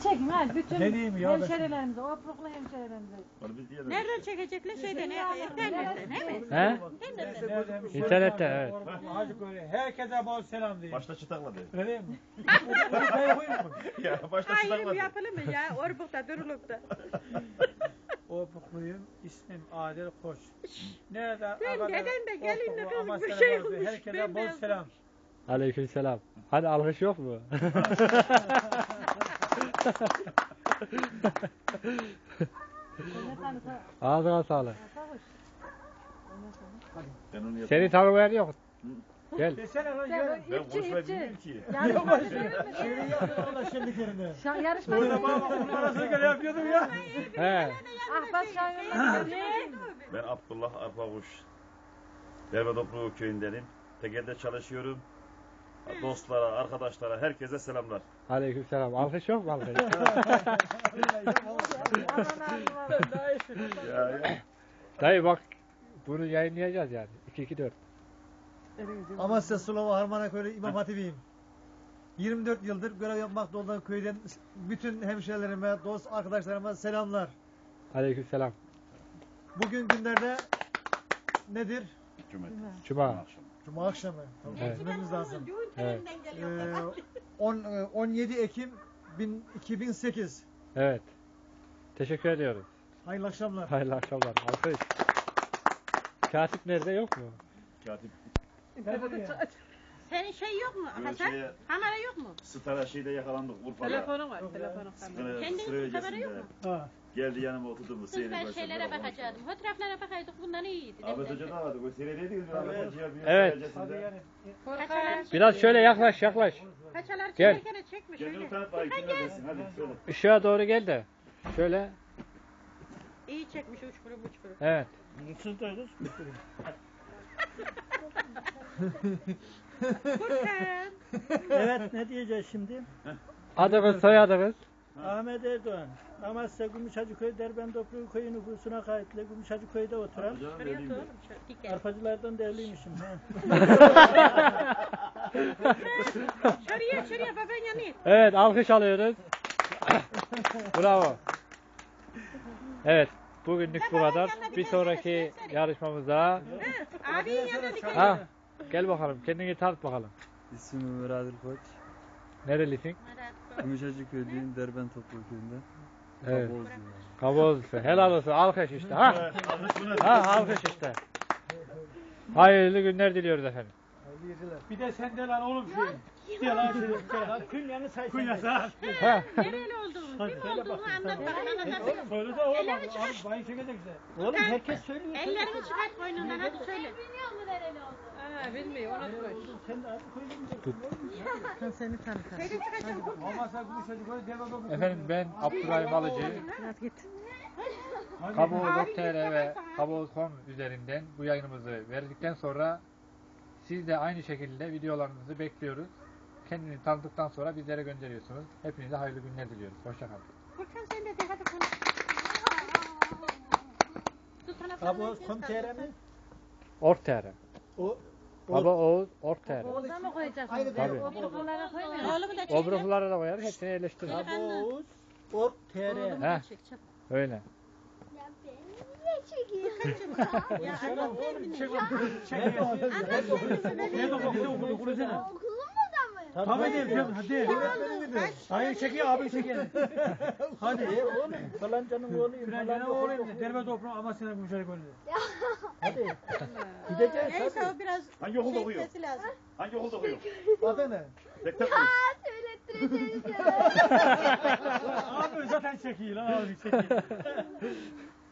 çekin hadi bütün Deneyim ya, hemşerilerimize, obruklu hemşerilerimize. Nereden çekecekler? Şeyden, internetten, değil mi? He? İnternette evet. Hacı böyle herkese bol selam diyeyim. Başta çıtakladı. Öyle mi? Ya başta Hayır çıtakladı. yapılır mı ya? Orbukta, durulukta. Obukluyum, ismim Adil Koç. Nerede? Sen Agada, neden de gelinle Obruklu, kız bir Amasya'da şey vardı. olmuş, Herkese ben bol beyazım. selam. Aleykümselam. Hadi alkış yok mu? Ağzına sağlık. Seni tanımayan yok. Gel. Desene lan Sen gel. Ben ipçi konuşmayı ipçi. bilmiyorum ki. Şiiri yaptım da şimdi yerine. Yarışma Burada bana bunun arasını göre yapıyordum ya. He. Ahbap şairler. Ben Abdullah Arpavuş. Derbedoklu köyündenim. Tekel'de çalışıyorum. Dostlara, arkadaşlara, herkese selamlar. Aleykümselam. Alkış yok mu alkış? Ya. Dayı bak bunu yayınlayacağız yani. 2-2-4. Amasya Sulama Harmanaköy'de İmam Hatibiyim. 24 yıldır görev yapmakta olan köyden bütün hemşehrilerime, dost arkadaşlarıma selamlar. Aleykümselam. Bugün günlerde nedir? Cuma. Cuma akşamı. Evet. Bilmemiz lazım. Evet. 17 Ekim 2008. Evet. Teşekkür ediyoruz. Hayırlı akşamlar. Hayırlı akşamlar. Alkış. Katip nerede yok mu? Katip. Senin şey yok mu Böyle Hasan? şeye- Kamera yok mu? Stara şeyde yakalandık Urfa'da. Telefonun var, telefonun. Kendin kamera yok mu? Ha. Geldi yanıma oturdu bu Kız seyri ben başında. şeylere bakacaktım. Fotoğraflara bakaydık bundan iyiydi. Ahmet Hoca da vardı. Bu seyredeydik. Evet. Hadi yani. Biraz şöyle yaklaş. Kaçalar Gel. çekerken çekmiş. Kendini tanıt bari. Kim neredesin? Hadi söyle. Işığa doğru gel de. Şöyle. İyi çekmiş uçkuru buçkuru. Evet. Furkan. Evet, ne diyeceğiz şimdi? Adınız soyadınız. Ahmet Erdoğan, Amasya Gümüşhacıköy Derbendoklu köyü nüfusuna kayıtlı Gümüşhacıköy'de oturan Şuraya otur oğlum. Dikkat. arpacılardan derliymişim. Şuraya baban yanıyor. Evet alkış alıyoruz. Bravo. Evet. Bugünlük bu kadar. Bir sonraki yarışmamıza. Abinin yanına dikkat. Ha, gel bakalım. Kendini tanıt bakalım. İsmim Ömer Adil Koç. Nerelisin? Gümüşhacıköy'deyim, Derben Toplu köyünde. Evet. Kaboğuz Kabozlusu. Helal olsun. Alkış işte. Ha. Alkış bunu. Ha, alkış işte. Hayırlı günler diliyoruz efendim. Bir de sende lan oğlum şey. Diye lan şey. Künyanı say. Kunyası ha. Ha. Nereli olduğunu, kim olduğunu anlat bakalım. Söyle de oğlum. Abi bayı çekecekse. Oğlum herkes söylüyor. Ellerini çıkart koynundan hadi söyle. Sen de abi koydun. Şeyde çıkacağım. Olmazsa Gümüşhacı koy deve dokuz. Efendim ben Abdurrahim Alıcı. Kaboğuz.tr ve Kaboğuz.com üzerinden bu yayınımızı verdikten sonra siz de aynı şekilde videolarınızı bekliyoruz. Kendini tanıdıktan sonra bizlere gönderiyorsunuz. Hepinize hayırlı günler diliyoruz. Hoşçakalın. Furkan sen de de hadi konuş. Kaboğuz komisere mi? Ork.tr O Kaboğuz Ork.tr Oğuz'a mı koyacaksın? Aynı Tabii. Obruklulara koymuyor. Oğlumu da çek. Obruklara da koyar. Hepsini yerleştirin. Kaboğuz Ork.tr. He. Öyle. Ya anlat kendini. Çek. Anlat kendini. Ne dokuz ne okudu kurusana. Tabii Tabii değil canım hadi. Hayır çekiyor abi çekiyor. Hadi. oğlum falancanın oğluyum. Frencanın oğluyum. Derbe toprağı Amasya'da Gümüşhacı koydu. Hadi. Gideceğiz Neyse hadi. o biraz Hangi okulda okuyor? çekmesi lazım. Hangi okulda okuyor? adı ne? Tek tek konuş. Abi zaten çekiyor lan abi çekiyor.